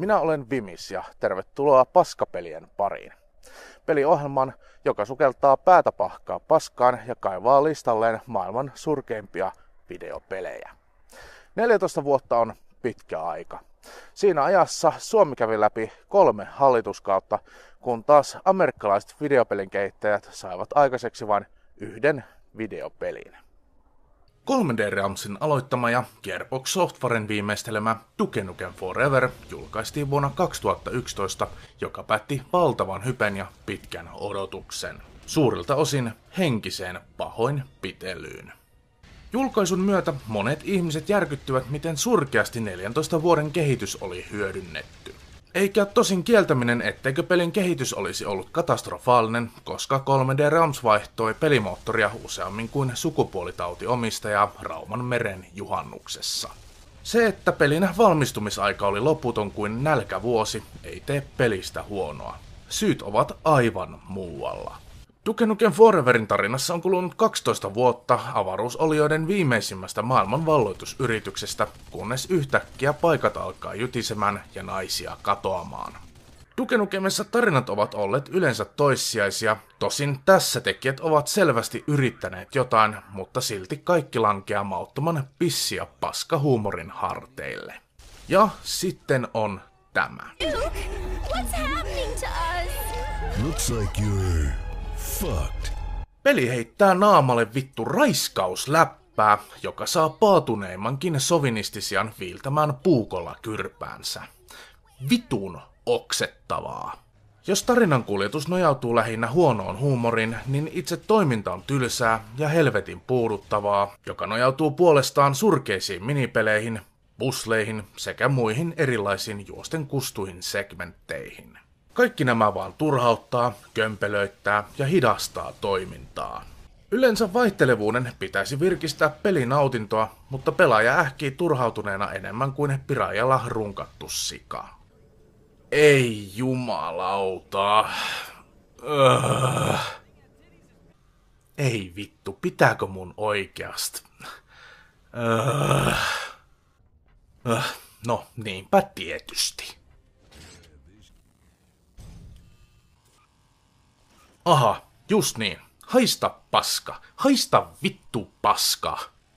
Minä olen Vimis ja tervetuloa Paskapelien pariin. Peliohjelman, joka sukeltaa päätä pahkaa paskaan ja kaivaa listalleen maailman surkeimpia videopelejä. 14 vuotta on pitkä aika. Siinä ajassa Suomi kävi läpi 3 hallituskautta, kun taas amerikkalaiset videopelin kehittäjät saivat aikaiseksi vain yhden videopelin. 3D Realmsin aloittama ja Gearbox Softwaren viimeistelemä Duke Nukem Forever julkaistiin vuonna 2011, joka päätti valtavan hypen ja pitkän odotuksen. Suurilta osin henkiseen pahoinpitelyyn. Julkaisun myötä monet ihmiset järkyttyvät, miten surkeasti 14 vuoden kehitys oli hyödynnetty. Eikä tosin kieltäminen, etteikö pelin kehitys olisi ollut katastrofaalinen, koska 3D Realms vaihtoi pelimoottoria useammin kuin sukupuolitautiomistaja Rauman meren juhannuksessa. Se, että pelin valmistumisaika oli loputon kuin nälkävuosi, ei tee pelistä huonoa. Syyt ovat aivan muualla. Duke Nukem Foreverin tarinassa on kulunut 12 vuotta avaruusolioiden viimeisimmästä maailmanvalloitusyrityksestä, kunnes yhtäkkiä paikat alkaa jytisemään ja naisia katoamaan. Duke Nukemissa tarinat ovat olleet yleensä toissijaisia, tosin tässä tekijät ovat selvästi yrittäneet jotain, mutta silti kaikki lankeaa mauttoman pissi- ja paskahuumorin harteille. Ja sitten on tämä. Duke, what's happening to us? Looks like you're fucked. Peli heittää naamalle vittu raiskausläppää, joka saa paatuneimmankin sovinistisian viiltämään puukolla kyrpäänsä. Vitun oksettavaa. Jos tarinan kuljetus nojautuu lähinnä huonoon huumoriin, niin itse toiminta on tylsää ja helvetin puuduttavaa, joka nojautuu puolestaan surkeisiin minipeleihin, pusleihin sekä muihin erilaisiin juosten kustuihin segmentteihin. Kaikki nämä vaan turhauttaa, kömpelöittää ja hidastaa toimintaa. Yleensä vaihtelevuuden pitäisi virkistää pelinautintoa, mutta pelaaja ähkii turhautuneena enemmän kuin piraajalla runkattu sika. Ei jumalauta. Ei vittu, pitääkö mun oikeasti? No, niinpä tietysti. Aha, just niin. Haista paska. Haista vittu paska.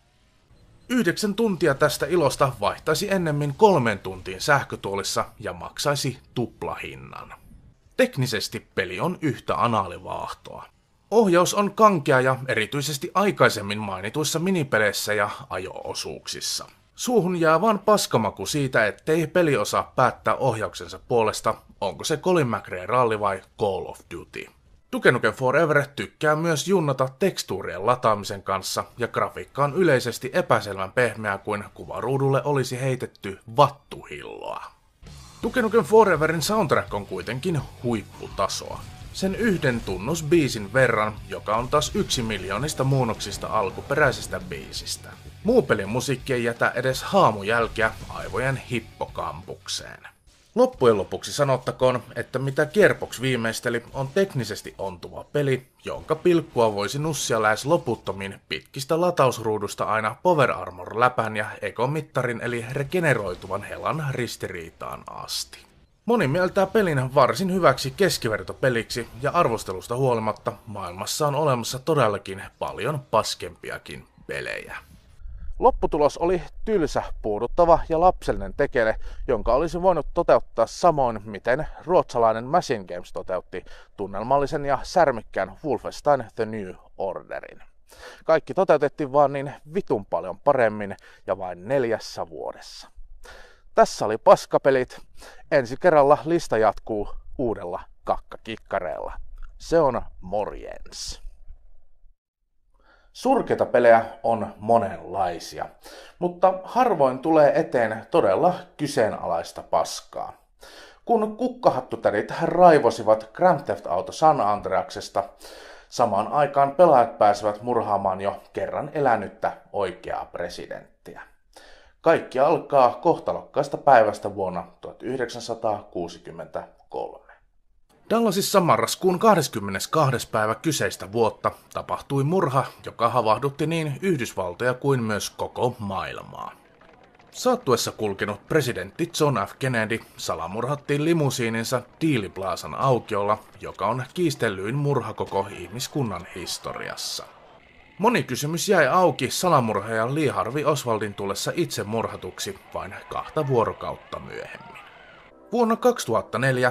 9 tuntia tästä ilosta vaihtaisi ennemmin 3 tuntiin sähkötuolissa ja maksaisi tuplahinnan. Teknisesti peli on yhtä anaalivaahtoa. Ohjaus on kankea ja erityisesti aikaisemmin mainituissa minipeleissä ja ajo-osuuksissa. Suuhun jää vaan paskamaku siitä, ettei peli osaa päättää ohjauksensa puolesta, onko se Colin McRae ralli vai Call of Duty. Duke Nukem Forever tykkää myös junnata tekstuurien lataamisen kanssa ja grafiikka on yleisesti epäselvän pehmeä kuin kuvaruudulle olisi heitetty vattuhilloa. Duke Nukem Foreverin soundtrack on kuitenkin huipputasoa. Sen yhden tunnusbiisin verran, joka on taas 1 miljoonista muunnoksista alkuperäisestä biisistä. Muu pelin musiikki ei jätä edes haamujälkeä aivojen hippokampukseen. Loppujen lopuksi sanottakoon, että mitä Gearbox viimeisteli on teknisesti ontuva peli, jonka pilkkua voisi nussia lähes loputtomin pitkistä latausruudusta aina Power Armor läpän ja ekomittarin eli regeneroituvan helan ristiriitaan asti. Moni mieltää pelin varsin hyväksi keskivertopeliksi ja arvostelusta huolimatta maailmassa on olemassa todellakin paljon paskempiakin pelejä. Lopputulos oli tylsä, puuduttava ja lapsellinen tekele, jonka olisi voinut toteuttaa samoin, miten ruotsalainen Machine Games toteutti tunnelmallisen ja särmikkään Wolfenstein The New Orderin. Kaikki toteutettiin vaan niin vitun paljon paremmin ja vain 4 vuodessa. Tässä oli Paskapelit. Ensi kerralla lista jatkuu uudella kakkakikkareella. Se on morjens. Surkeita pelejä on monenlaisia, mutta harvoin tulee eteen todella kyseenalaista paskaa. Kun kukkahattutärit raivosivat Grand Theft Auto San Andreasesta, samaan aikaan pelaajat pääsevät murhaamaan jo kerran elänyttä oikeaa presidenttiä. Kaikki alkaa kohtalokkaasta päivästä vuonna 1963. Dallasissa marraskuun 22. päivä kyseistä vuotta tapahtui murha, joka havahdutti niin Yhdysvaltoja kuin myös koko maailmaa. Saattuessa kulkenut presidentti John F. Kennedy salamurhattiin limusiininsa Dealey Plazan aukiolla, joka on kiistellyin murha koko ihmiskunnan historiassa. Moni kysymys jäi auki salamurhaajan Lee Harvey Oswaldin tullessa itse murhatuksi vain 2 vuorokautta myöhemmin. Vuonna 2004,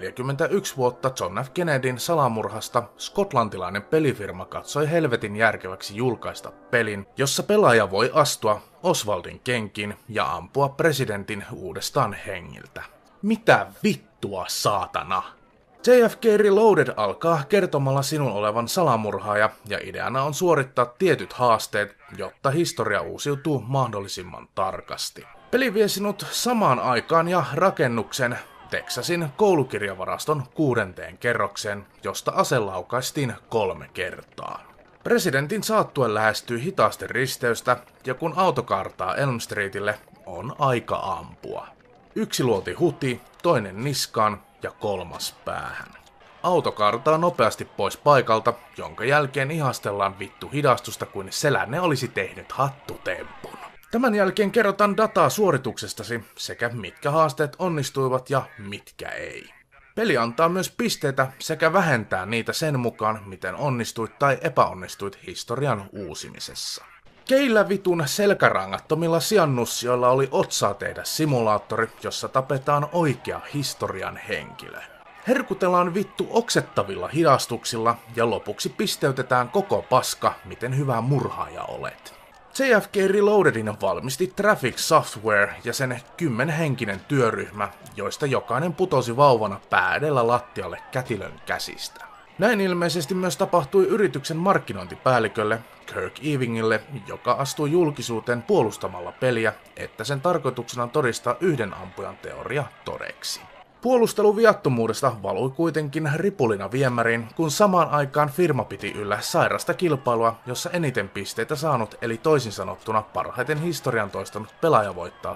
41 vuotta John F. Kennedyn salamurhasta, skotlantilainen pelifirma katsoi helvetin järkeväksi julkaista pelin, jossa pelaaja voi astua Oswaldin kenkiin ja ampua presidentin uudestaan hengiltä. Mitä vittua, saatana? JFK Reloaded alkaa kertomalla sinun olevan salamurhaaja ja ideana on suorittaa tietyt haasteet, jotta historia uusiutuu mahdollisimman tarkasti. Peli vie sinut samaan aikaan ja rakennuksen Texasin koulukirjavaraston 6. kerrokseen, josta ase laukaistiin 3 kertaa. Presidentin saattuen lähestyy hitaasti risteystä ja kun auto kaartaa Elm Streetille, on aika ampua. 1 luoti huti, toinen niskaan ja 3 päähän. Auto kaartaa nopeasti pois paikalta, jonka jälkeen ihastellaan vittu hidastusta kuin selänne olisi tehnyt hattutempun. Tämän jälkeen kerrotaan dataa suorituksestasi sekä mitkä haasteet onnistuivat ja mitkä ei. Peli antaa myös pisteitä sekä vähentää niitä sen mukaan, miten onnistuit tai epäonnistuit historian uusimisessa. Keillä vitun selkärangattomilla siannussioilla oli otsaa tehdä simulaattori, jossa tapetaan oikea historian henkilö. Herkutellaan vittu oksettavilla hidastuksilla ja lopuksi pisteytetään koko paska, miten hyvä murhaaja olet. JFK Reloadedin valmisti Traffic Software ja sen 10-henkinen työryhmä, joista jokainen putosi vauvana pää edellä lattialle kätilön käsistä. Näin ilmeisesti myös tapahtui yrityksen markkinointipäällikölle Kirk Evingille, joka astui julkisuuteen puolustamalla peliä, että sen tarkoituksena on todistaa yhden ampujan teoria todeksi. Puolustelu viattomuudesta valui kuitenkin ripulina viemäriin, kun samaan aikaan firma piti yllä sairasta kilpailua, jossa eniten pisteitä saanut, eli toisin sanottuna parhaiten historian toistanut pelaaja voittaa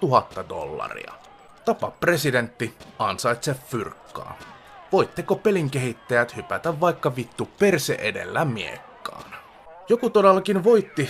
$100,000. Tapa presidentti, ansaitse fyrkkaa. Voitteko pelin kehittäjät hypätä vaikka vittu perse edellä miekkaan? Joku todellakin voitti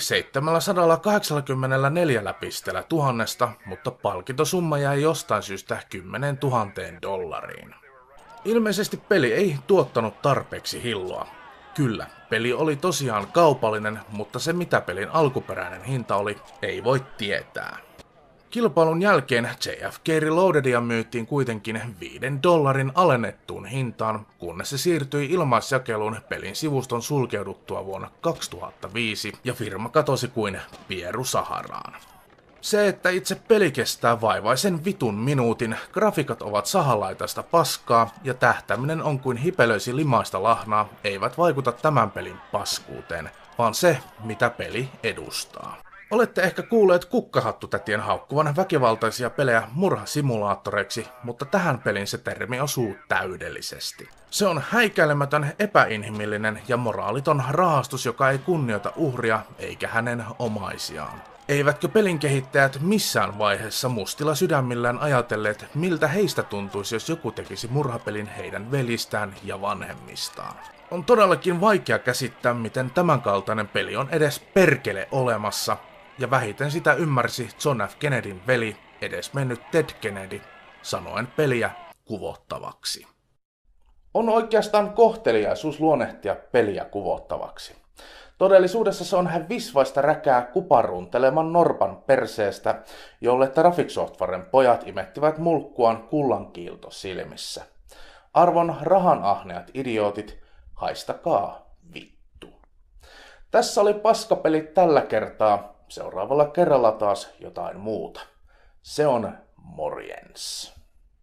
784 pisteellä 1000, mutta palkintosumma jäi jostain syystä $10,000. Ilmeisesti peli ei tuottanut tarpeeksi hilloa. Kyllä, peli oli tosiaan kaupallinen, mutta se mitä pelin alkuperäinen hinta oli, ei voi tietää. Kilpailun jälkeen JFK Reloadedia myytiin kuitenkin $5 alennettuun hintaan, kunnes se siirtyi ilmaisjakeluun pelin sivuston sulkeuduttua vuonna 2005 ja firma katosi kuin pieru Saharaan. Se, että itse peli kestää vaivaisen vitun minuutin, grafiikat ovat sahalaitaista paskaa ja tähtäminen on kuin hipelöisi limaista lahnaa, eivät vaikuta tämän pelin paskuuteen, vaan se, mitä peli edustaa. Olette ehkä kuulleet kukkahattutätien haukkuvan väkivaltaisia pelejä murhasimulaattoreiksi, mutta tähän pelin se termi osuu täydellisesti. Se on häikäilemätön, epäinhimillinen ja moraaliton rahastus, joka ei kunnioita uhria eikä hänen omaisiaan. Eivätkö pelin kehittäjät missään vaiheessa mustilla sydämillään ajatelleet, miltä heistä tuntuisi, jos joku tekisi murhapelin heidän veljistään ja vanhemmistaan? On todellakin vaikea käsittää, miten tämänkaltainen peli on edes perkele olemassa, ja vähiten sitä ymmärsi John F. Kennedyn veli, edesmennyt Ted Kennedy, sanoen peliä kuvottavaksi. On oikeastaan kohteliaisuus luonnehtia peliä kuvottavaksi. Todellisuudessa se on visvaista räkää kuparuunteleman norpan perseestä, jolle Traffic Softwaren pojat imettivät mulkkuaan kullankiilto silmissä. Arvon rahanahneat idiootit, haistakaa vittu. Tässä oli paskapelit tällä kertaa, seuraavalla kerralla taas jotain muuta. Se on morjens.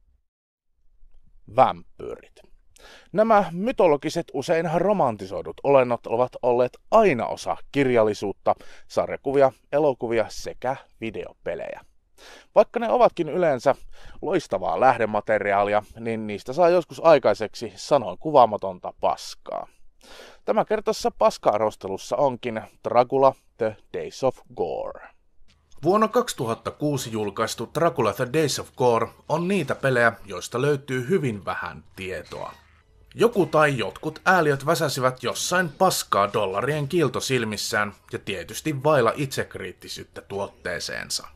Vampyyrit. Nämä mytologiset, usein romantisoidut olennot ovat olleet aina osa kirjallisuutta, sarjakuvia, elokuvia sekä videopelejä. Vaikka ne ovatkin yleensä loistavaa lähdemateriaalia, niin niistä saa joskus aikaiseksi sanoin kuvaamatonta paskaa. Tämänkertaisessa paska-arvostelussa onkin Dracula The Days of Gore. Vuonna 2006 julkaistu Dracula The Days of Gore on niitä pelejä, joista löytyy hyvin vähän tietoa. Joku tai jotkut ääliöt väsäsivät jossain paskaa dollarien kiilto silmissään ja tietysti vailla itsekriittisyyttä tuotteeseensa.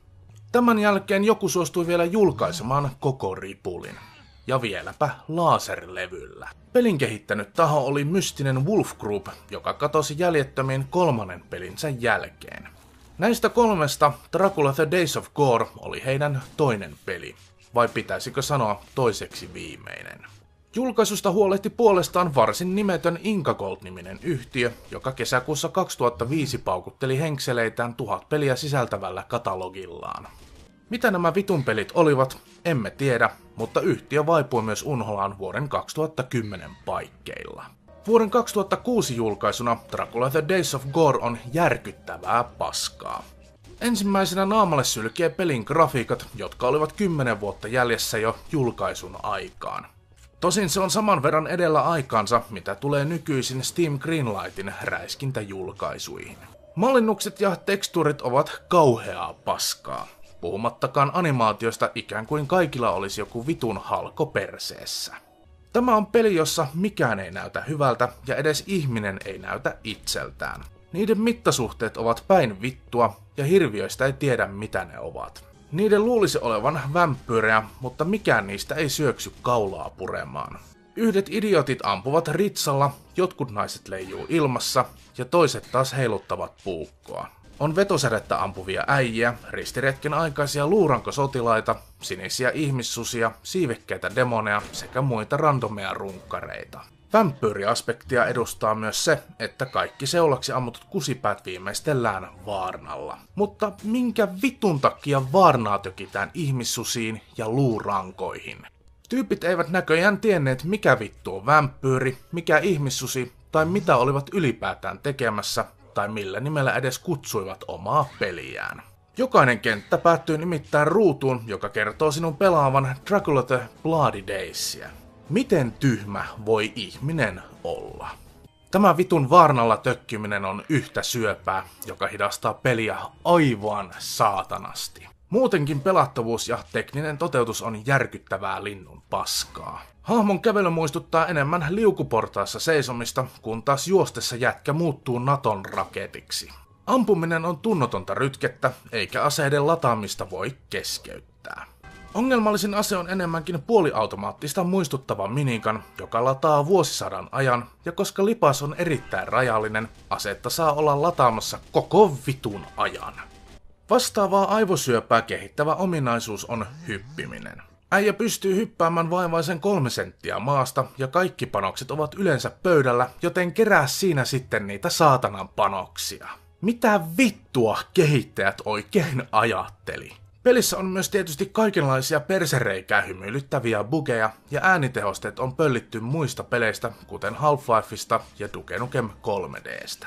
Tämän jälkeen joku suostui vielä julkaisemaan koko ripulin. Ja vieläpä laserlevyllä. Pelin kehittänyt taho oli mystinen Wolf Group, joka katosi jäljettömiin 3. pelinsä jälkeen. Näistä 3 Dracula The Days of Gore oli heidän toinen peli, vai pitäisikö sanoa toiseksi viimeinen. Julkaisusta huolehti puolestaan varsin nimetön Inca Gold-niminen yhtiö, joka kesäkuussa 2005 paukutteli henkseleitään 1000 peliä sisältävällä katalogillaan. Mitä nämä vitun pelit olivat, emme tiedä, mutta yhtiö vaipui myös unholaan vuoden 2010 paikkeilla. Vuoden 2006 julkaisuna Dracula The Days of Gore on järkyttävää paskaa. Ensimmäisenä naamalle sylkee pelin grafiikat, jotka olivat 10 vuotta jäljessä jo julkaisun aikaan. Tosin se on saman verran edellä aikaansa, mitä tulee nykyisin Steam Greenlightin räiskintäjulkaisuihin. Mallinnukset ja tekstuurit ovat kauheaa paskaa. Puhumattakaan animaatiosta ikään kuin kaikilla olisi joku vitun halko perseessä. Tämä on peli, jossa mikään ei näytä hyvältä ja edes ihminen ei näytä itseltään. Niiden mittasuhteet ovat päin vittua ja hirviöistä ei tiedä mitä ne ovat. Niiden luulisi olevan vampyyrejä, mutta mikään niistä ei syöksy kaulaa puremaan. Yhdet idiotit ampuvat ritsalla, jotkut naiset leijuu ilmassa ja toiset taas heiluttavat puukkoa. On vetosädettä ampuvia äijiä, ristiretken aikaisia luurankosotilaita, sinisiä ihmissusia, siivekkäitä demoneja sekä muita randomeja runkkareita. Vampyyriaspektia edustaa myös se, että kaikki seulaksi ammutut kusipäät viimeistellään vaarnalla. Mutta minkä vitun takia vaarnaa tökitään ihmissusiin ja luurankoihin? Tyypit eivät näköjään tienneet mikä vittu on vampyyri, mikä ihmissusi tai mitä olivat ylipäätään tekemässä tai millä nimellä edes kutsuivat omaa peliään. Jokainen kenttä päättyy nimittäin ruutuun, joka kertoo sinun pelaavan Dracula The Bloody Daysia. Miten tyhmä voi ihminen olla? Tämä vitun vaarnalla tökkiminen on yhtä syöpää, joka hidastaa peliä aivan saatanasti. Muutenkin pelattavuus ja tekninen toteutus on järkyttävää linnun paskaa. Hahmon kävely muistuttaa enemmän liukuportaassa seisomista, kun taas juostessa jätkä muuttuu Naton raketiksi. Ampuminen on tunnotonta rytkettä, eikä aseiden lataamista voi keskeyttää. Ongelmallisin ase on enemmänkin puoliautomaattista muistuttava minigun, joka lataa vuosisadan ajan, ja koska lipas on erittäin rajallinen, asetta saa olla lataamassa koko vitun ajan. Vastaavaa aivosyöpää kehittävä ominaisuus on hyppiminen. Äijä pystyy hyppäämään vaivaisen 3 senttiä maasta, ja kaikki panokset ovat yleensä pöydällä, joten kerää siinä sitten niitä saatanan panoksia. Mitä vittua kehittäjät oikein ajatteli? Pelissä on myös tietysti kaikenlaisia persereikää hymyilyttäviä bugeja, ja äänitehosteet on pöllitty muista peleistä, kuten Half-Lifeista ja Duke Nukem 3Dstä.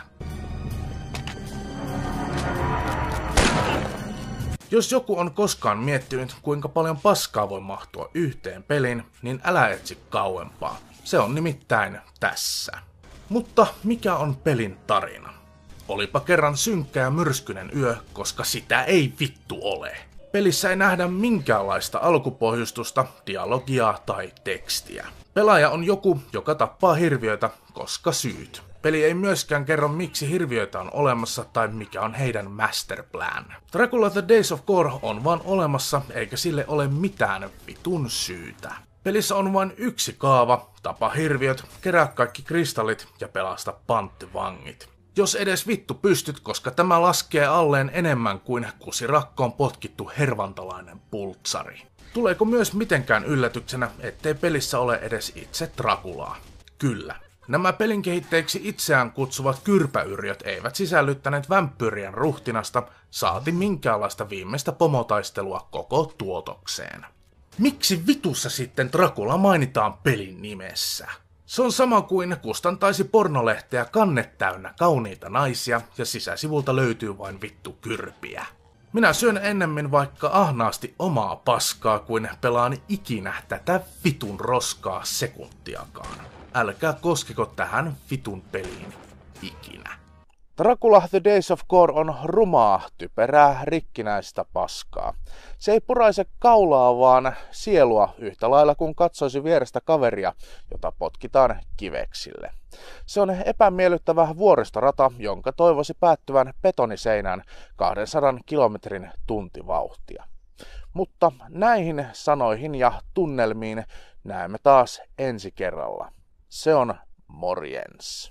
Jos joku on koskaan miettinyt, kuinka paljon paskaa voi mahtua yhteen peliin, niin älä etsi kauempaa. Se on nimittäin tässä. Mutta mikä on pelin tarina? Olipa kerran synkkä ja myrskyinen yö, koska sitä ei vittu ole. Pelissä ei nähdä minkäänlaista alkupohjustusta, dialogia tai tekstiä. Pelaaja on joku, joka tappaa hirviöitä, koska syyt. Peli ei myöskään kerro miksi hirviöitä on olemassa tai mikä on heidän masterplan. Dracula The Days of Gore on vaan olemassa eikä sille ole mitään vitun syytä. Pelissä on vain yksi kaava, tapa hirviöt, kerää kaikki kristallit ja pelasta panttivangit. Jos edes vittu pystyt, koska tämä laskee alleen enemmän kuin kusirakkoon potkittu hervantalainen pultsari. Tuleeko myös mitenkään yllätyksenä, ettei pelissä ole edes itse Draculaa? Kyllä. Nämä pelin kehittäjiksi itseään kutsuvat kyrpäyrjöt eivät sisällyttäneet vampyyrien ruhtinasta, saati minkäänlaista viimeistä pomotaistelua koko tuotokseen. Miksi vitussa sitten Dracula mainitaan pelin nimessä? Se on sama kuin kustantaisi pornolehteä kannet täynnä kauniita naisia ja sisäsivulta löytyy vain vittu kyrpiä. Minä syön ennemmin vaikka ahnaasti omaa paskaa kuin pelaan ikinä tätä vitun roskaa sekuntiakaan. Älkää koskeko tähän vitun peliin ikinä. Dracula The Days of Gore on rumaa, typerää, rikkinäistä paskaa. Se ei puraise kaulaa, vaan sielua yhtä lailla kuin katsoisi vierestä kaveria, jota potkitaan kiveksille. Se on epämiellyttävä vuoristorata, jonka toivoisi päättyvän betoniseinään 200 kilometrin tuntivauhtia. Mutta näihin sanoihin ja tunnelmiin näemme taas ensi kerralla. Se on morjens.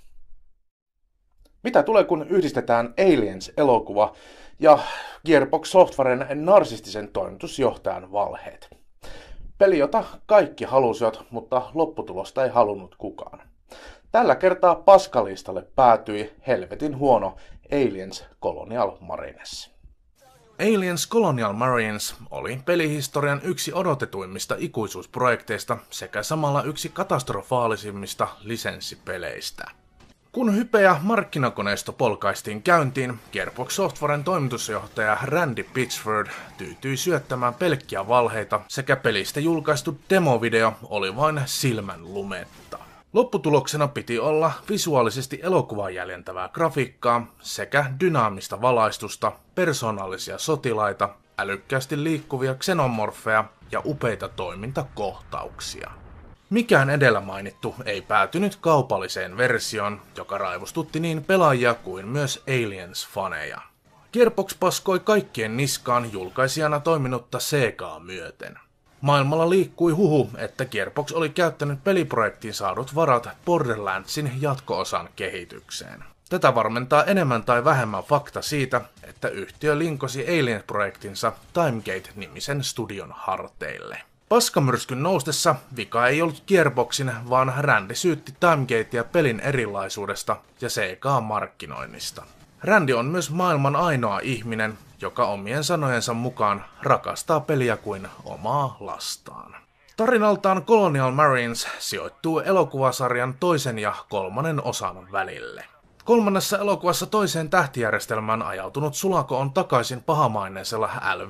Mitä tulee, kun yhdistetään Aliens-elokuva ja Gearbox Softwaren narsistisen toimitusjohtajan valheet? Peli, jota kaikki halusivat, mutta lopputulosta ei halunnut kukaan. Tällä kertaa paskalistalle päätyi helvetin huono Aliens Colonial Marines. Aliens Colonial Marines oli pelihistorian yksi odotetuimmista ikuisuusprojekteista sekä samalla yksi katastrofaalisimmista lisenssipeleistä. Kun hype ja markkinakoneisto polkaistiin käyntiin, Gearbox Softwaren toimitusjohtaja Randy Pitchford tyytyi syöttämään pelkkiä valheita sekä pelistä julkaistu demovideo oli vain silmän lumetta. Lopputuloksena piti olla visuaalisesti elokuvaa jäljentävää grafiikkaa sekä dynaamista valaistusta, persoonallisia sotilaita, älykkäästi liikkuvia xenomorfeja ja upeita toimintakohtauksia. Mikään edellä mainittu ei päätynyt kaupalliseen versioon, joka raivostutti niin pelaajia kuin myös Aliens-faneja. Gearbox paskoi kaikkien niskaan julkaisijana toiminutta Segaa myöten. Maailmalla liikkui huhu, että Gearbox oli käyttänyt peliprojektiin saadut varat Borderlandsin jatko-osan kehitykseen. Tätä varmentaa enemmän tai vähemmän fakta siitä, että yhtiö linkosi Alien-projektinsa Timegate-nimisen studion harteille. Paskamyrskyn noustessa vika ei ollut Gearboxin, vaan Randy syytti Timegatea pelin erilaisuudesta ja Segaa markkinoinnista. Randy on myös maailman ainoa ihminen, joka omien sanojensa mukaan rakastaa peliä kuin omaa lastaan. Tarinaltaan Colonial Marines sijoittuu elokuvasarjan toisen ja kolmannen osan välille. Kolmannessa elokuvassa toiseen tähtijärjestelmään ajautunut sulako on takaisin pahamaineisella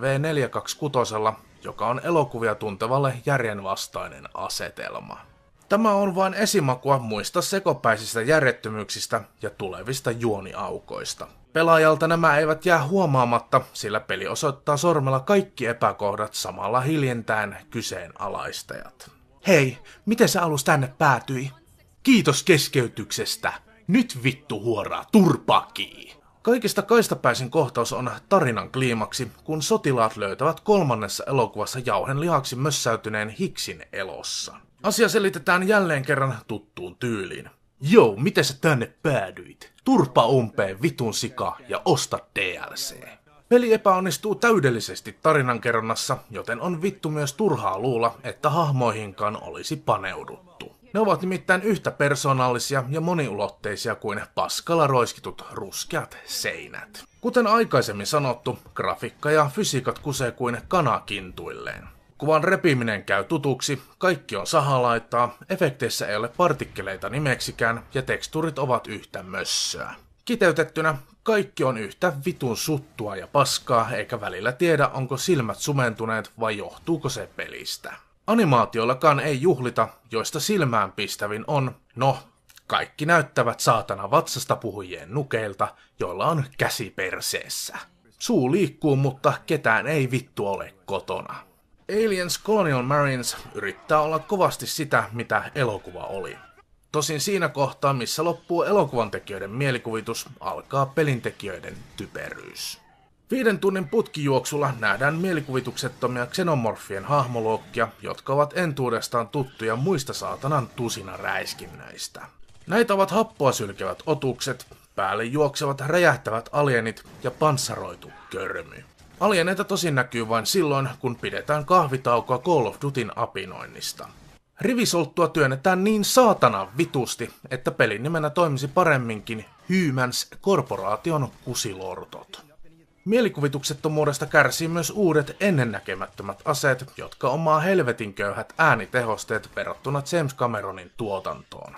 LV-426, joka on elokuvia tuntevalle järjenvastainen asetelma. Tämä on vain esimakua muista sekopäisistä järjettömyyksistä ja tulevista juoniaukoista. Pelaajalta nämä eivät jää huomaamatta, sillä peli osoittaa sormella kaikki epäkohdat samalla hiljentäen kyseenalaistajat. Hei, miten se alus tänne päätyi? Kiitos keskeytyksestä. Nyt vittu huoraa turpakii. Kaikista kaistapäisin kohtaus on tarinan kliimaksi, kun sotilaat löytävät kolmannessa elokuvassa jauhen lihaksi mössäytyneen Hicksin elossa. Asia selitetään jälleen kerran tuttuun tyyliin. Joo, miten sä tänne päädyit? Turpa umpeen vitun sika ja osta DLC. Peli epäonnistuu täydellisesti tarinankerronnassa, joten on vittu myös turhaa luulla, että hahmoihinkaan olisi paneuduttu. Ne ovat nimittäin yhtä persoonallisia ja moniulotteisia kuin paskalla roiskitut ruskeat seinät. Kuten aikaisemmin sanottu, grafiikka ja fysiikat kusee kuin kana kintuilleen. Kuvan repiminen käy tutuksi, kaikki on sahalaittaa, efekteissä ei ole partikkeleita nimeksikään ja tekstuurit ovat yhtä mössöä. Kiteytettynä, kaikki on yhtä vitun suttua ja paskaa, eikä välillä tiedä onko silmät sumentuneet vai johtuuko se pelistä. Animaatioillakaan ei juhlita, joista silmään pistävin on, kaikki näyttävät saatana vatsasta puhujien nukeilta, joilla on käsi perseessä. Suu liikkuu, mutta ketään ei vittu ole kotona. Aliens Colonial Marines yrittää olla kovasti sitä, mitä elokuva oli. Tosin siinä kohtaa, missä loppuu elokuvan tekijöiden mielikuvitus, alkaa pelintekijöiden typeryys. 5 tunnin putkijuoksulla nähdään mielikuvituksettomia xenomorfien hahmoluokkia, jotka ovat entuudestaan tuttuja muista saatanan tusinaräiskinnöistä. Näitä ovat happoa sylkevät otukset, päälle juoksevat räjähtävät alienit ja panssaroitu körmy. Alieneita tosin näkyy vain silloin, kun pidetään kahvitaukoa Call of Dutyn apinoinnista. Rivisolttua työnnetään niin saatana vitusti, että pelin nimenä toimisi paremminkin Humans Corporation kusilortot. Mielikuvituksettomuudesta kärsii myös uudet ennennäkemättömät aseet, jotka omaa helvetin köyhät äänitehosteet verrattuna James Cameronin tuotantoon.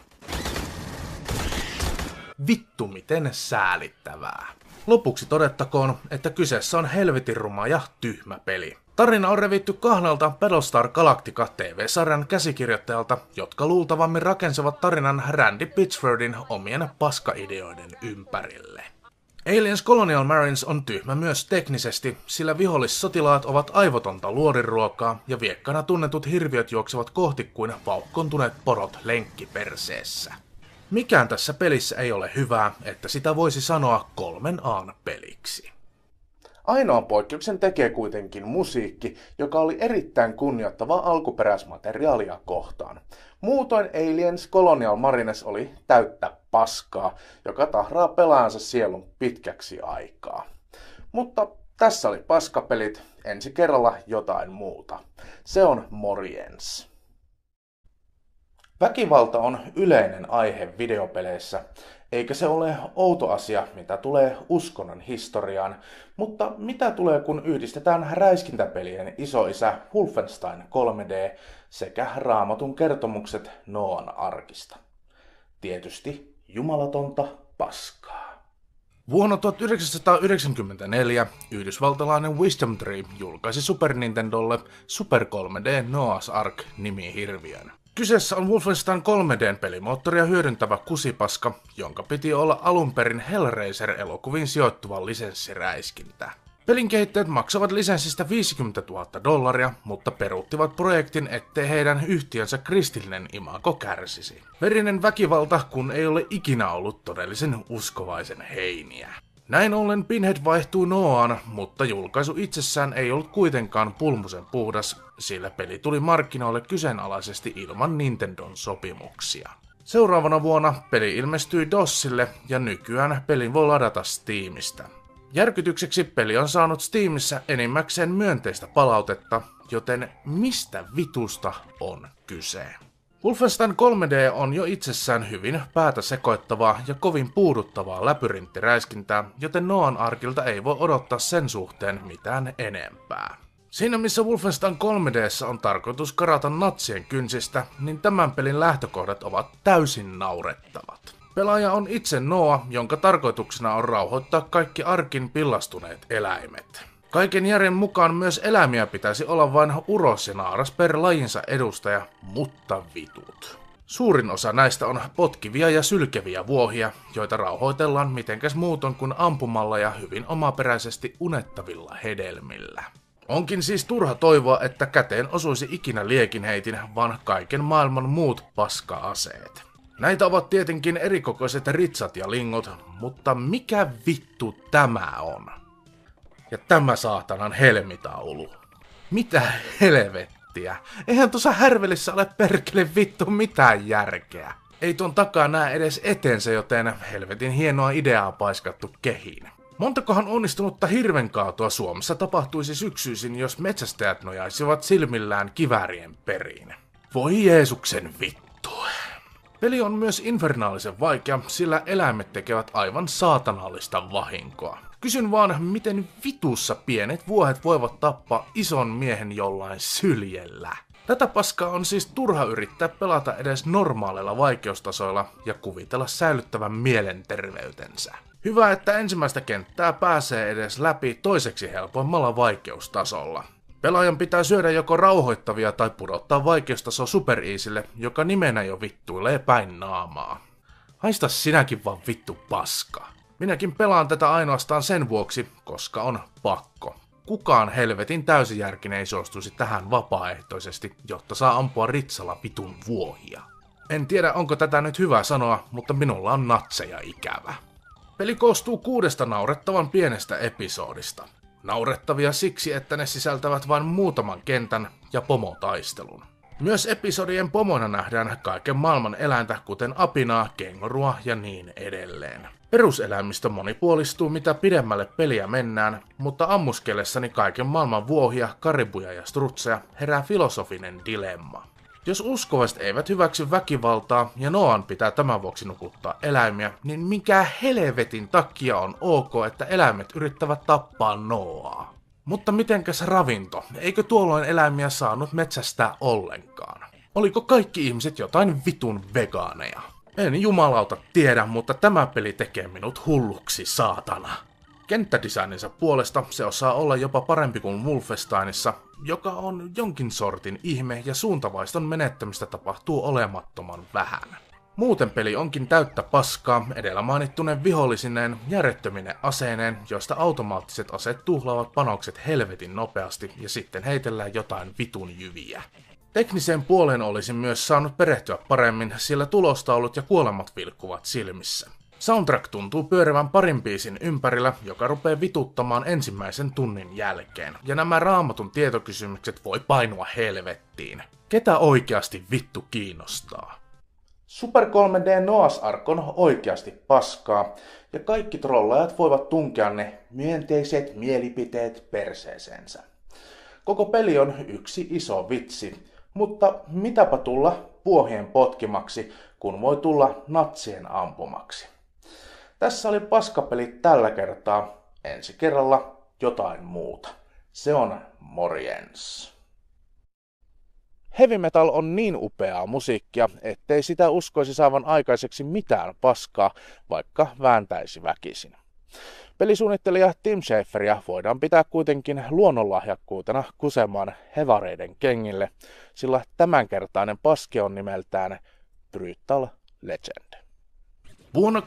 Vittu miten säälittävää. Lopuksi todettakoon, että kyseessä on helvetin ruma ja tyhmä peli. Tarina on revitty 2 Battlestar Galactica TV-sarjan käsikirjoittajalta, jotka luultavammin rakensivat tarinan Randy Pitchfordin omien paskaideoiden ympärille. Aliens Colonial Marines on tyhmä myös teknisesti, sillä vihollissotilaat ovat aivotonta luoriruokaa ja viekkana tunnetut hirviöt juoksevat kohti kuin vauhkontuneet porot lenkkiperseessä. Mikään tässä pelissä ei ole hyvää, että sitä voisi sanoa 3 A:n peliksi. Ainoan poikkeuksen tekee kuitenkin musiikki, joka oli erittäin kunnioittavaa alkuperäismateriaalia kohtaan. Muutoin Aliens Colonial Marines oli täyttä paskaa, joka tahraa pelaajansa sielun pitkäksi aikaa. Mutta tässä oli paskapelit, ensi kerralla jotain muuta. Se on morjens. Väkivalta on yleinen aihe videopeleissä, eikä se ole outo asia, mitä tulee uskonnon historiaan, mutta mitä tulee kun yhdistetään räiskintäpelien isoisä Wolfenstein 3D sekä Raamatun kertomukset Nooan arkista. Tietysti jumalatonta paskaa. Vuonna 1994 yhdysvaltalainen Wisdom Tree julkaisi Super Nintendolle Super 3D Noah's Ark-nimihirviön. Kyseessä on Wolfenstein 3D:n pelimoottoria hyödyntävä kusipaska, jonka piti olla alun perin Hellraiser-elokuviin sijoittuva lisenssiräiskintä. Pelin kehittäjät maksavat lisenssistä $50,000, mutta peruuttivat projektin, ettei heidän yhtiönsä kristillinen imago kärsisi. Verinen väkivalta, kun ei ole ikinä ollut todellisen uskovaisen heiniä. Näin ollen Pinhead vaihtuu Noaan, mutta julkaisu itsessään ei ollut kuitenkaan pulmusen puhdas, sillä peli tuli markkinoille kyseenalaisesti ilman Nintendon sopimuksia. Seuraavana vuonna peli ilmestyi DOSille ja nykyään pelin voi ladata Steamista. Järkytykseksi peli on saanut Steamissa enimmäkseen myönteistä palautetta, joten mistä vitusta on kyse? Wolfenstein 3D on jo itsessään hyvin päätä sekoittavaa ja kovin puuduttavaa läpyrinttiräiskintää, joten Noan arkilta ei voi odottaa sen suhteen mitään enempää. Siinä missä Wolfenstein 3D:ssä on tarkoitus karata natsien kynsistä, niin tämän pelin lähtökohdat ovat täysin naurettavat. Pelaaja on itse Noa, jonka tarkoituksena on rauhoittaa kaikki arkin pillastuneet eläimet. Kaiken järjen mukaan myös eläimiä pitäisi olla vain uros ja naaras per lajinsa edustaja, mutta vitut. Suurin osa näistä on potkivia ja sylkeviä vuohia, joita rauhoitellaan mitenkäs muuton kuin ampumalla ja hyvin omaperäisesti unettavilla hedelmillä. Onkin siis turha toivoa, että käteen osuisi ikinä liekinheitin, vaan kaiken maailman muut paska-aseet. Näitä ovat tietenkin erikokoiset ritsat ja lingot, mutta mikä vittu tämä on? Ja tämä saatanan helmitaulu. Mitä helvettiä? Eihän tuossa härvelissä ole perkele vittu mitään järkeä. Ei tuon takaa näe edes eteensä, joten helvetin hienoa ideaa paiskattu kehiin. Montakohan onnistunutta hirvenkaatua Suomessa tapahtuisi syksyisin, jos metsästäjät nojaisivat silmillään kiväärien periin. Voi Jeesuksen vittu. Peli on myös infernaalisen vaikea, sillä eläimet tekevät aivan saatanallista vahinkoa. Kysyn vaan, miten vitussa pienet vuohet voivat tappaa ison miehen jollain syljellä. Tätä paskaa on siis turha yrittää pelata edes normaaleilla vaikeustasoilla ja kuvitella säilyttävän mielenterveytensä. Hyvä, että ensimmäistä kenttää pääsee edes läpi toiseksi helpoimmalla vaikeustasolla. Pelaajan pitää syödä joko rauhoittavia tai pudottaa vaikeustaso Super Easylle, joka nimenä jo vittuilee päin naamaa. Haista sinäkin vaan vittu paska. Minäkin pelaan tätä ainoastaan sen vuoksi, koska on pakko. Kukaan helvetin täysijärkinen ei suostuisi tähän vapaaehtoisesti, jotta saa ampua ritsalla vitun vuohia. En tiedä onko tätä nyt hyvä sanoa, mutta minulla on natseja ikävä. Peli koostuu 6 naurettavan pienestä episodista. Naurettavia siksi, että ne sisältävät vain muutaman kentän ja pomotaistelun. Myös episodien pomona nähdään kaiken maailman eläintä, kuten apinaa, kengurua ja niin edelleen. Peruseläimistö monipuolistuu mitä pidemmälle peliä mennään, mutta ammuskellessani kaiken maailman vuohia, karibuja ja strutseja herää filosofinen dilemma. Jos uskovaiset eivät hyväksy väkivaltaa ja Noan pitää tämän vuoksi nukuttaa eläimiä, niin mikä helvetin takia on ok, että eläimet yrittävät tappaa Noaa? Mutta mitenkäs ravinto? Eikö tuolloin eläimiä saanut metsästää ollenkaan? Oliko kaikki ihmiset jotain vitun vegaaneja? En jumalauta tiedä, mutta tämä peli tekee minut hulluksi, saatana. Kenttädesigninsa puolesta se osaa olla jopa parempi kuin Wolfensteinissa, joka on jonkin sortin ihme ja suuntavaiston menettämistä tapahtuu olemattoman vähän. Muuten peli onkin täyttä paskaa edellä mainittuneen vihollisineen järjettömine aseineen, joista automaattiset aseet tuhlaavat panokset helvetin nopeasti ja sitten heitellään jotain vitun jyviä. Tekniseen puoleen olisin myös saanut perehtyä paremmin, sillä tulostaulut ja kuolemat vilkkuvat silmissä. Soundtrack tuntuu pyörivän parin biisin ympärillä, joka rupeaa vituttamaan ensimmäisen tunnin jälkeen, ja nämä Raamatun tietokysymykset voi painua helvettiin. Ketä oikeasti vittu kiinnostaa? Super 3D Noah's Ark on oikeasti paskaa, ja kaikki trollajat voivat tunkea ne myönteiset mielipiteet perseeseensä. Koko peli on yksi iso vitsi, mutta mitäpä tulla vuohien potkimaksi, kun voi tulla natsien ampumaksi. Tässä oli paskapeli tällä kertaa, ensi kerralla jotain muuta. Se on morjens. Heavy metal on niin upeaa musiikkia, ettei sitä uskoisi saavan aikaiseksi mitään paskaa, vaikka vääntäisi väkisin. Pelisuunnittelija Tim Schaferia voidaan pitää kuitenkin luonnonlahjakkuutena kusemaan hevareiden kengille, sillä tämänkertainen paske on nimeltään Brutal Legend. Vuonna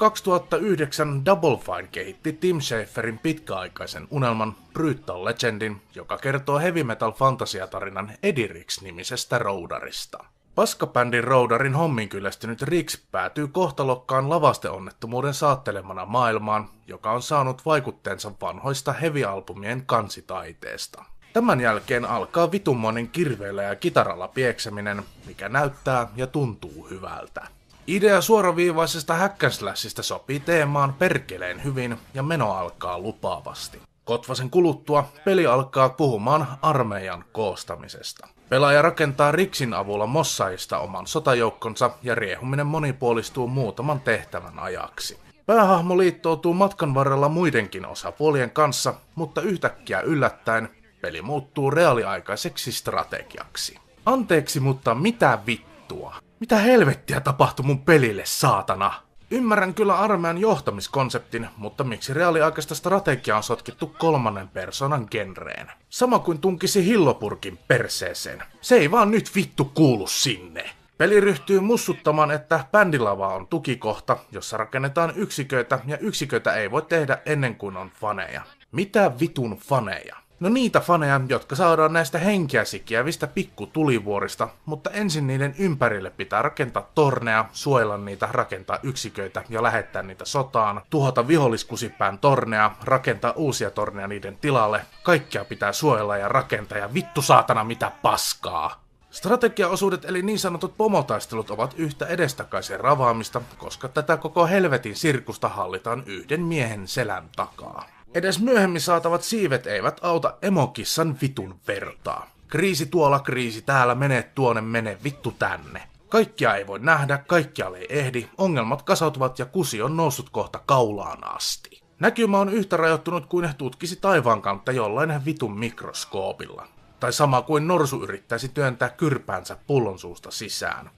2009 Double Fine kehitti Tim Schaferin pitkäaikaisen unelman Brutal Legendin, joka kertoo heavy metal fantasiatarinan Eddie Rix-nimisestä roudarista. Paskabändin roudarin hommin kyllästynyt Rix päätyy kohtalokkaan lavasteonnettomuuden saattelemana maailmaan, joka on saanut vaikutteensa vanhoista heavy-albumien kansitaiteesta. Tämän jälkeen alkaa vitunmoinen kirveellä ja kitaralla piekseminen, mikä näyttää ja tuntuu hyvältä. Idea suoraviivaisesta hack-and-slashista sopii teemaan perkeleen hyvin ja meno alkaa lupaavasti. Kotvasen kuluttua peli alkaa puhumaan armeijan koostamisesta. Pelaaja rakentaa Rixin avulla mossaista oman sotajoukkonsa ja riehuminen monipuolistuu muutaman tehtävän ajaksi. Päähahmo liittoutuu matkan varrella muidenkin osapuolien kanssa, mutta yhtäkkiä yllättäen peli muuttuu reaaliaikaiseksi strategiaksi. Anteeksi, mutta mitä vittua? Mitä helvettiä tapahtui mun pelille, saatana? Ymmärrän kyllä armeijan johtamiskonseptin, mutta miksi reaaliaikaista strategiaa on sotkittu kolmannen persoonan genreen? Sama kuin tunkisi hillopurkin perseeseen. Se ei vaan nyt vittu kuulu sinne. Peli ryhtyy mussuttamaan, että bändilava on tukikohta, jossa rakennetaan yksiköitä, ja yksiköitä ei voi tehdä ennen kuin on faneja. Mitä vitun faneja? No niitä faneja, jotka saadaan näistä henkeä sikiävistä pikkutulivuorista, mutta ensin niiden ympärille pitää rakentaa torneja, suojella niitä, rakentaa yksiköitä ja lähettää niitä sotaan, tuhota viholliskusipään torneja, rakentaa uusia torneja niiden tilalle, kaikkea pitää suojella ja rakentaa ja vittu saatana mitä paskaa. Strategiaosuudet eli niin sanotut pomotaistelut ovat yhtä edestakaisin ravaamista, koska tätä koko helvetin sirkusta hallitaan yhden miehen selän takaa. Edes myöhemmin saatavat siivet eivät auta emokissan vitun vertaa. Kriisi tuolla, kriisi täällä, mene tuonne, mene vittu tänne. Kaikkia ei voi nähdä, kaikkialle ei ehdi, ongelmat kasautuvat ja kusi on noussut kohta kaulaan asti. Näkymä on yhtä rajoittunut kuin tutkisi taivaan kantta jollain vitun mikroskoopilla. Tai sama kuin norsu yrittäisi työntää kyrpäänsä pullon suusta sisään.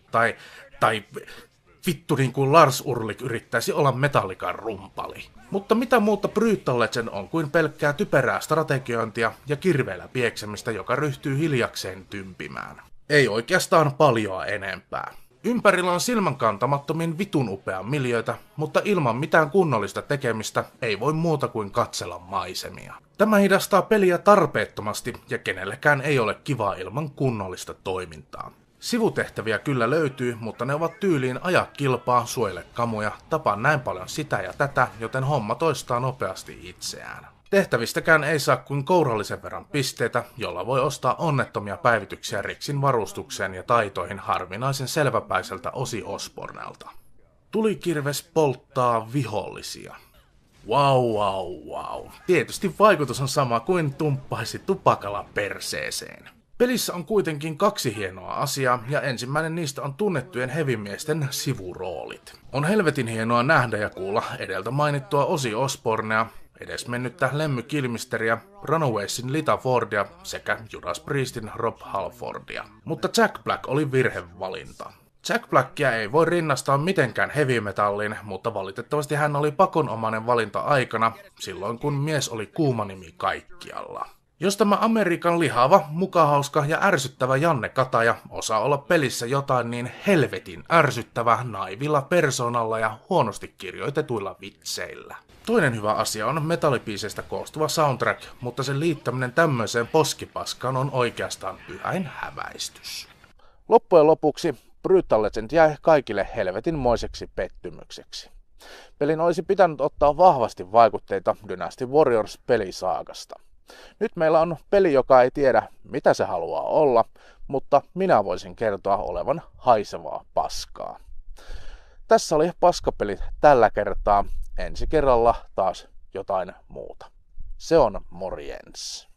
Tai vittu niin kuin Lars Ulrich yrittäisi olla Metallican rumpali. Mutta mitä muuta Brutal Legend on kuin pelkkää typerää strategiointia ja kirveellä pieksemistä, joka ryhtyy hiljakseen tympimään. Ei oikeastaan paljoa enempää. Ympärillä on silmänkantamattomin vitun upea miljöitä, mutta ilman mitään kunnollista tekemistä ei voi muuta kuin katsella maisemia. Tämä hidastaa peliä tarpeettomasti ja kenellekään ei ole kivaa ilman kunnollista toimintaa. Sivutehtäviä kyllä löytyy, mutta ne ovat tyyliin aja kilpaa, suojele kamuja, tapaa näin paljon sitä ja tätä, joten homma toistaa nopeasti itseään. Tehtävistäkään ei saa kuin kourallisen verran pisteitä, jolla voi ostaa onnettomia päivityksiä Rixin varustukseen ja taitoihin harvinaisen selväpäiseltä Ozzy Osbournelta. Tulikirves polttaa vihollisia. Wow. Tietysti vaikutus on sama kuin tumppaisi tupakalla perseeseen. Pelissä on kuitenkin kaksi hienoa asiaa, ja ensimmäinen niistä on tunnettujen hevimiesten sivuroolit. On helvetin hienoa nähdä ja kuulla edeltä mainittua Ozzy Osbournea, edesmennyttä Lemmy Kilmisteriä, Runawaysin Lita Fordia sekä Judas Priestin Rob Halfordia. Mutta Jack Black oli virhevalinta. Jack Blackia ei voi rinnastaa mitenkään heavy metalliin, mutta valitettavasti hän oli pakonomainen valinta aikana, silloin kun mies oli kuuma nimi kaikkialla. Jos tämä Amerikan lihava, mukahauska ja ärsyttävä Janne Kataja osaa olla pelissä jotain niin helvetin ärsyttävä naivilla persoonalla ja huonosti kirjoitetuilla vitseillä. Toinen hyvä asia on metallipiiseistä koostuva soundtrack, mutta sen liittäminen tämmöiseen poskipaskaan on oikeastaan pyhäin häväistys. Loppujen lopuksi Brutal Legend jäi kaikille helvetinmoiseksi pettymykseksi. Pelin olisi pitänyt ottaa vahvasti vaikutteita Dynasty Warriors-pelisaagasta. Nyt meillä on peli, joka ei tiedä, mitä se haluaa olla, mutta minä voisin kertoa olevan haisevaa paskaa. Tässä oli paskapelit tällä kertaa. Ensi kerralla taas jotain muuta. Se on morjens.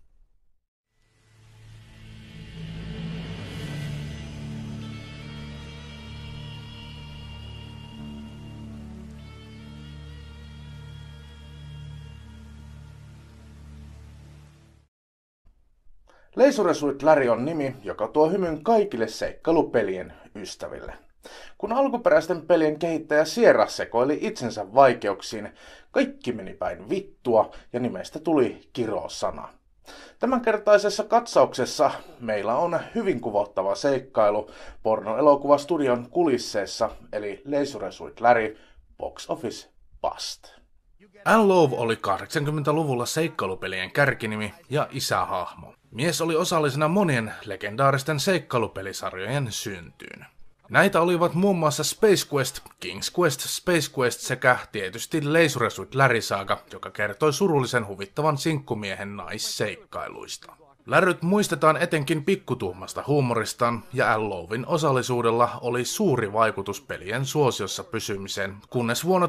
Laser Suit Larry on nimi, joka tuo hymyn kaikille seikkailupelien ystäville. Kun alkuperäisten pelien kehittäjä Sierra sekoili itsensä vaikeuksiin, kaikki meni päin vittua ja nimestä tuli kirosana. Tämänkertaisessa katsauksessa meillä on hyvin kuvottava seikkailu pornoelokuvastudion kulisseissa, eli Laser Suit Larry Box Office Bust. Al Lowe oli 80-luvulla seikkailupelien kärkinimi ja isähahmo. Mies oli osallisena monien legendaaristen seikkailupelisarjojen syntyyn. Näitä olivat muun muassa Space Quest, King's Quest, Space Quest sekä tietysti Laser Suit Larry Saga, joka kertoi surullisen huvittavan sinkkumiehen naisseikkailuista. Larryt muistetaan etenkin pikkutuhmasta huumoristaan ja Al Lowen osallisuudella oli suuri vaikutus pelien suosiossa pysymiseen, kunnes vuonna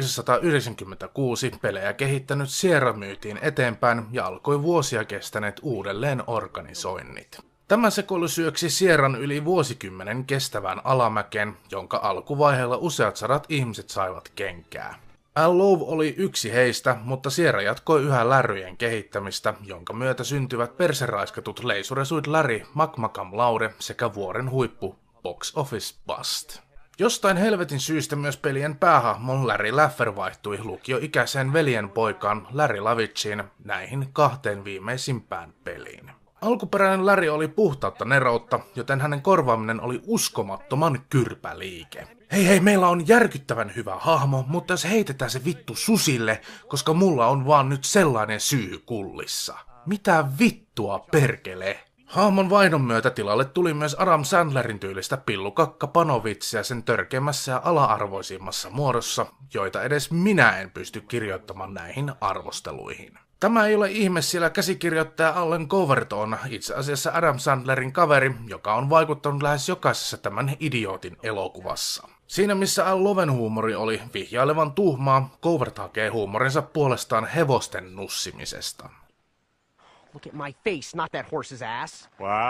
1996 pelejä kehittänyt Sierra myytiin eteenpäin ja alkoi vuosia kestäneet uudelleen organisoinnit. Tämä sekoilu syöksi Sierran yli vuosikymmenen kestävään alamäkeen, jonka alkuvaiheella useat sadat ihmiset saivat kenkää. Al Lowe oli yksi heistä, mutta Sierra jatkoi yhä Larryjen kehittämistä, jonka myötä syntyvät perseraiskatut Laser Suit Larry, Makmakam Laude sekä vuoren huippu Box Office Bust. Jostain helvetin syystä myös pelien päähahmon Larry Laffer vaihtui lukioikäiseen veljen poikaan Larry Lavitsiin näihin kahteen viimeisimpään peliin. Alkuperäinen Larry oli puhtautta neroutta, joten hänen korvaaminen oli uskomattoman kyrpäliike. Hei, meillä on järkyttävän hyvä hahmo, mutta jos heitetään se vittu susille, koska mulla on vaan nyt sellainen syy kullissa. Mitä vittua, perkele? Hahmon vaihdon myötä tilalle tuli myös Adam Sandlerin tyylistä pillukakkapanovitsia sen törkeimmässä ja ala-arvoisimmassa muodossa, joita edes minä en pysty kirjoittamaan näihin arvosteluihin. Tämä ei ole ihme, sillä käsikirjoittaja Allen Covert on itse asiassa Adam Sandlerin kaveri, joka on vaikuttanut lähes jokaisessa tämän idiootin elokuvassa. Siinä missä Al Lowen huumori oli vihjailevan tuhmaa, Covert hakee huumorinsa puolestaan hevosten nussimisesta. Look at my face, not that horse's ass.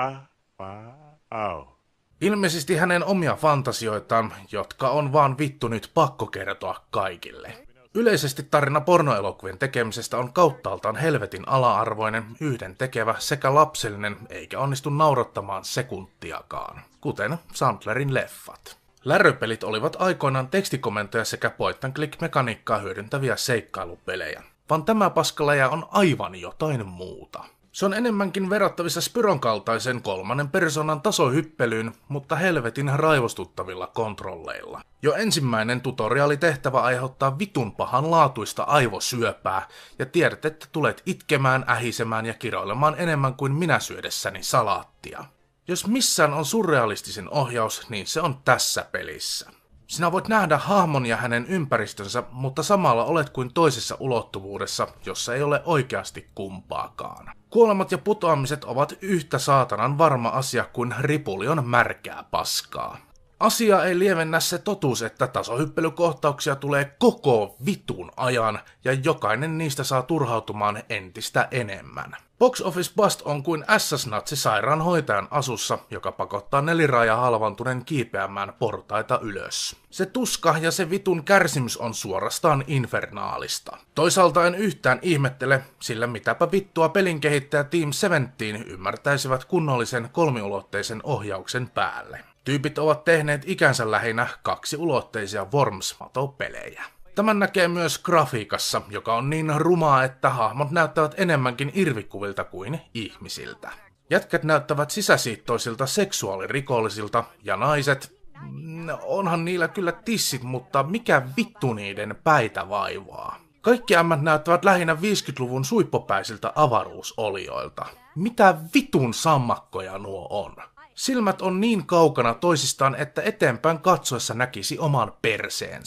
Oh. Ilmeisesti hänen omia fantasioitaan, jotka on vaan vittu nyt pakko kertoa kaikille. Yleisesti tarina pornoelokuvien tekemisestä on kauttaaltaan helvetin ala-arvoinen, yhdentekevä sekä lapsellinen, eikä onnistu naurattamaan sekuntiakaan, kuten Sandlerin leffat. Larrypelit olivat aikoinaan tekstikomentoja sekä point-and-click-mekaniikkaa hyödyntäviä seikkailupelejä, vaan tämä paskaläjä on aivan jotain muuta. Se on enemmänkin verrattavissa Spyron kaltaisen kolmannen persoonan tasohyppelyyn, mutta helvetin raivostuttavilla kontrolleilla. Jo ensimmäinen tutoriaalitehtävä aiheuttaa vitun pahan laatuista aivosyöpää, ja tiedät, että tulet itkemään, ähisemään ja kiroilemaan enemmän kuin minä syödessäni salaattia. Jos missään on surrealistisin ohjaus, niin se on tässä pelissä. Sinä voit nähdä hahmon ja hänen ympäristönsä, mutta samalla olet kuin toisessa ulottuvuudessa, jossa ei ole oikeasti kumpaakaan. Kuolemat ja putoamiset ovat yhtä saatanan varma asia kuin ripuli on märkää paskaa. Asia ei lievennä se totuus, että tasohyppelykohtauksia tulee koko vitun ajan ja jokainen niistä saa turhautumaan entistä enemmän. Box Office Bust on kuin SS-natsi sairaanhoitajan asussa, joka pakottaa neliraaja halvantuneen kiipeämään portaita ylös. Se tuska ja se vitun kärsimys on suorastaan infernaalista. Toisaalta en yhtään ihmettele, sillä mitäpä vittua pelin kehittäjä Team 17 ymmärtäisivät kunnollisen kolmiulotteisen ohjauksen päälle. Tyypit ovat tehneet ikänsä lähinnä kaksiulotteisia Worms-matopelejä. Tämän näkee myös grafiikassa, joka on niin rumaa, että hahmot näyttävät enemmänkin irvikuvilta kuin ihmisiltä. Jätkät näyttävät sisäsiittoisilta seksuaalirikollisilta ja naiset, onhan niillä kyllä tissit, mutta mikä vittu niiden päitä vaivaa. Kaikki ämmät näyttävät lähinnä 50-luvun suippopäisiltä avaruusolioilta. Mitä vitun sammakkoja nuo on? Silmät on niin kaukana toisistaan, että eteenpäin katsoessa näkisi oman perseensä.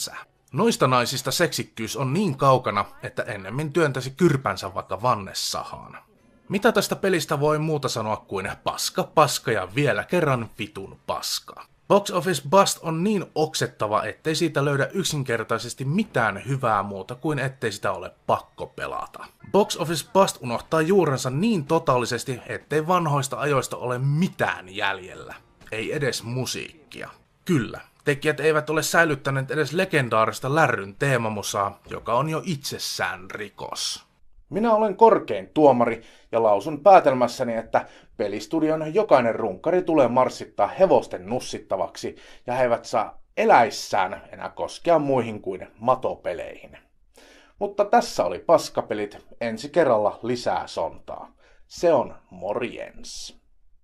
Noista naisista seksikkyys on niin kaukana, että ennemmin työntäisi kyrpänsä vaikka vannesahaan. Mitä tästä pelistä voi muuta sanoa kuin paska, paska ja vielä kerran vitun paska. Box Office Bust on niin oksettava, ettei siitä löydä yksinkertaisesti mitään hyvää muuta kuin ettei sitä ole pakko pelata. Box Office Bust unohtaa juurensa niin totaalisesti, ettei vanhoista ajoista ole mitään jäljellä. Ei edes musiikkia. Kyllä, tekijät eivät ole säilyttäneet edes legendaarista Lärryn teemamusaa, joka on jo itsessään rikos. Minä olen korkein tuomari ja lausun päätelmässäni, että pelistudion jokainen runkari tulee marssittaa hevosten nussittavaksi ja he eivät saa eläissään enää koskea muihin kuin matopeleihin. Mutta tässä oli paskapelit, ensi kerralla lisää sontaa. Se on morjens.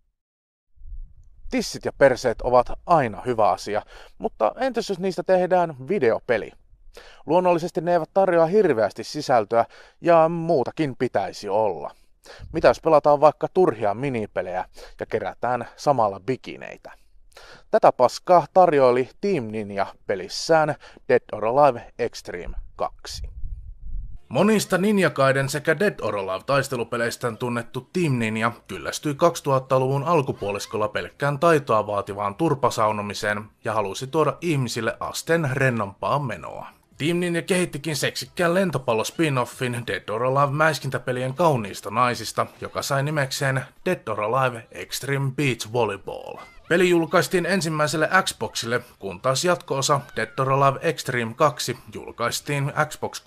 Tissit ja perseet ovat aina hyvä asia, mutta entäs jos niistä tehdään videopeli? Luonnollisesti ne eivät tarjoa hirveästi sisältöä ja muutakin pitäisi olla. Mitä jos pelataan vaikka turhia minipelejä ja kerätään samalla bikineitä? Tätä paskaa tarjoili Team Ninja pelissään Dead or Alive Extreme 2. Monista Ninja Gaiden sekä Dead or Alive taistelupeleistään tunnettu Team Ninja kyllästyi 2000-luvun alkupuoliskolla pelkkään taitoa vaativaan turpasaunomiseen ja halusi tuoda ihmisille asteen rennompaa menoa. Team Ninja kehittikin seksikkään lentopallo-spin-offin Dead or Alive mäiskintäpelien kauniista naisista, joka sai nimekseen Dead or Alive Extreme Beach Volleyball. Peli julkaistiin ensimmäiselle Xboxille, kun taas jatko-osa Dead or Alive Extreme 2 julkaistiin Xbox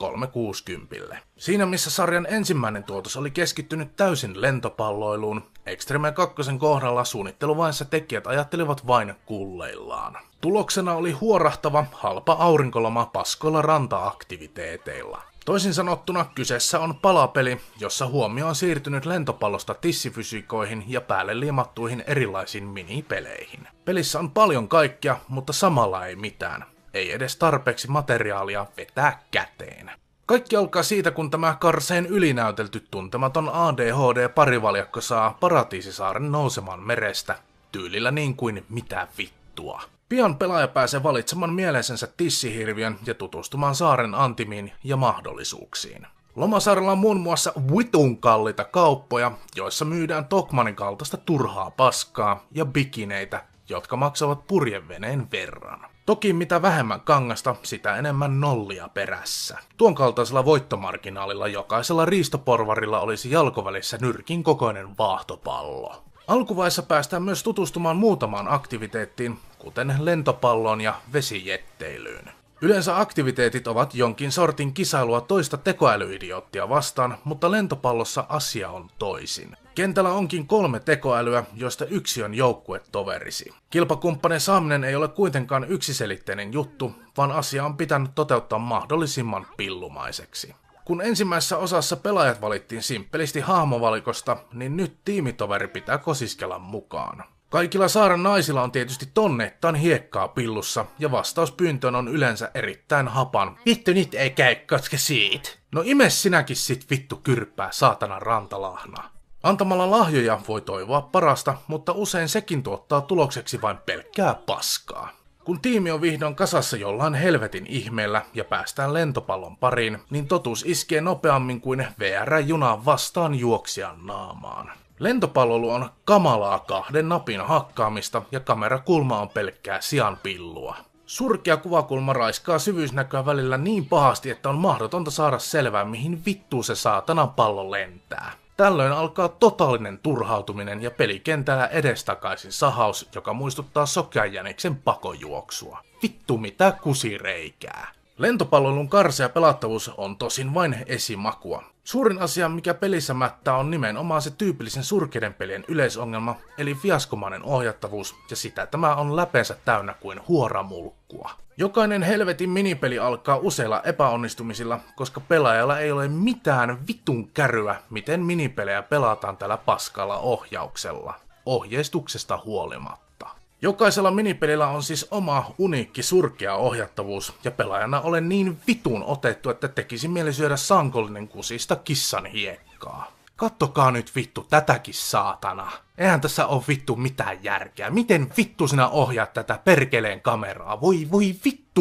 360. Siinä missä sarjan ensimmäinen tuotos oli keskittynyt täysin lentopalloiluun, Extreme 2 kohdalla suunnitteluvaiheessa tekijät ajattelivat vain kulleillaan. Tuloksena oli huorahtava, halpa aurinkoloma paskoilla ranta-aktiviteeteilla. Toisin sanottuna kyseessä on palapeli, jossa huomio on siirtynyt lentopallosta tissifysiikoihin ja päälle liimattuihin erilaisiin minipeleihin. Pelissä on paljon kaikkea, mutta samalla ei mitään. Ei edes tarpeeksi materiaalia vetää käteen. Kaikki alkaa siitä, kun tämä karseen ylinäytelty tuntematon ADHD-parivaljakko saa Paratiisisaaren nousemaan merestä, tyylillä niin kuin mitä vittua. Pian pelaaja pääsee valitsemaan mieleisensä tissihirviön ja tutustumaan saaren antimiin ja mahdollisuuksiin. Lomasaarella on muun muassa vitun kalliita kauppoja, joissa myydään Tokmanin kaltaista turhaa paskaa ja bikineitä, jotka maksavat purjeveneen verran. Toki mitä vähemmän kangasta, sitä enemmän nollia perässä. Tuon kaltaisella voittomarginaalilla jokaisella riistoporvarilla olisi jalkovälissä nyrkin kokoinen vaahtopallo. Alkuvaiheessa päästään myös tutustumaan muutamaan aktiviteettiin, kuten lentopalloon ja vesijetteilyyn. Yleensä aktiviteetit ovat jonkin sortin kisailua toista tekoälyidioottia vastaan, mutta lentopallossa asia on toisin. Kentällä onkin 3 tekoälyä, joista yksi on joukkuetoverisi. Kilpakumppanin saaminen ei ole kuitenkaan yksiselitteinen juttu, vaan asia on pitänyt toteuttaa mahdollisimman pillumaiseksi. Kun ensimmäisessä osassa pelaajat valittiin simppelisti hahmovalikosta, niin nyt tiimitoveri pitää kosiskella mukaan. Kaikilla saaren naisilla on tietysti tonneittain hiekkaa pillussa, ja vastauspyyntöön on yleensä erittäin hapan. Vittu nyt ei käy, koska siitä. No ime sinäkin sit vittu kyrppää, saatana rantalahna. Antamalla lahjoja voi toivoa parasta, mutta usein sekin tuottaa tulokseksi vain pelkkää paskaa. Kun tiimi on vihdoin kasassa jollain helvetin ihmeellä ja päästään lentopallon pariin, niin totuus iskee nopeammin kuin VR-junaan vastaan juoksijan naamaan. Lentopalloilu on kamalaa 2 napin hakkaamista ja kamerakulma on pelkkää sianpillua. Surkea kuvakulma raiskaa syvyysnäköä välillä niin pahasti, että on mahdotonta saada selvää mihin vittuun se saatana pallo lentää. Tällöin alkaa totaalinen turhautuminen ja pelikentällä edestakaisin sahaus, joka muistuttaa sokean jäniksen pakojuoksua. Vittu mitä kusireikää. Lentopallon karsea pelattavuus on tosin vain esimakua. Suurin asia, mikä pelissä mättää, on nimenomaan se tyypillisen surkeiden pelien yleisongelma, eli fiaskomainen ohjattavuus, ja sitä tämä on läpeensä täynnä kuin huoramulkkua. Jokainen helvetin minipeli alkaa useilla epäonnistumisilla, koska pelaajalla ei ole mitään vitun käryä, miten minipelejä pelataan tällä paskalla ohjauksella. Ohjeistuksesta huolimatta. Jokaisella minipelillä on siis oma uniikki surkea ohjattavuus, ja pelaajana olen niin vitun otettu, että tekisi mieli syödä sankollinen kusista kissan hiekkaa. Kattokaa nyt vittu tätäkin saatana. Eihän tässä ole vittu mitään järkeä. Miten vittu sinä ohjaat tätä perkeleen kameraa? Voi vittu!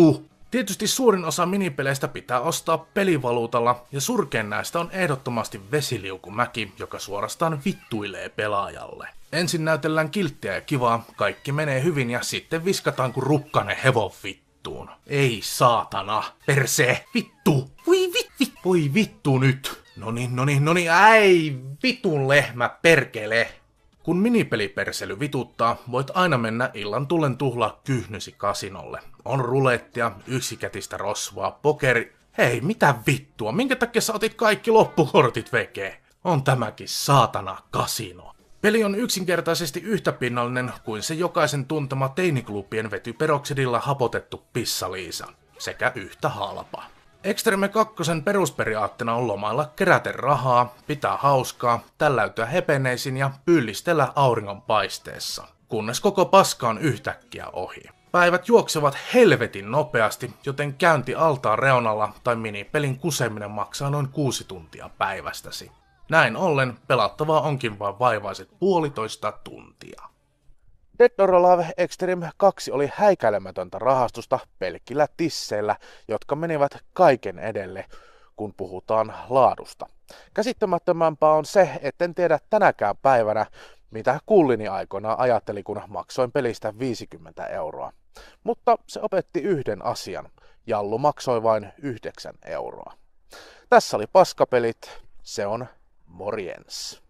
Tietysti suurin osa minipeleistä pitää ostaa pelivaluutalla, ja surkein näistä on ehdottomasti Vesiliukumäki, joka suorastaan vittuilee pelaajalle. Ensin näytellään kilttiä ja kivaa, kaikki menee hyvin ja sitten viskataan kuin rukkanen hevon vittuun. Ei saatana, persee, vittu, voi vittu nyt. Noniin, äi, vitun lehmä, perkele. Kun minipelipersely vituttaa, voit aina mennä illan tullen tuhlaa kyhnysi kasinolle. On rulettia, yksikätistä rosvoa, pokeri... Hei, mitä vittua, minkä takia sä otit kaikki loppukortit vekee? On tämäkin saatana kasino. Peli on yksinkertaisesti yhtä pinnallinen kuin se jokaisen tuntema teiniklubien vetyperoksidilla hapotettu pissaliisa. Sekä yhtä halpa. Extreme 2 perusperiaatteena on lomailla kerätä rahaa, pitää hauskaa, tälläytyä hepeneisin ja pyllistellä auringon paisteessa, kunnes koko paska on yhtäkkiä ohi. Päivät juoksevat helvetin nopeasti, joten käynti altaan reunalla tai minipelin kuseminen maksaa noin 6 tuntia päivästäsi. Näin ollen pelattavaa onkin vain vaivaiset 1,5 tuntia. Dead or Alive Extreme 2 oli häikäilemätöntä rahastusta pelkillä tisseillä, jotka menivät kaiken edelle, kun puhutaan laadusta. Käsittämättömämpää on se, etten tiedä tänäkään päivänä, mitä kullini aikoinaan ajatteli, kun maksoin pelistä 50 €. Mutta se opetti yhden asian. Jallu maksoi vain 9 €. Tässä oli Paskapelit. Se on morjens.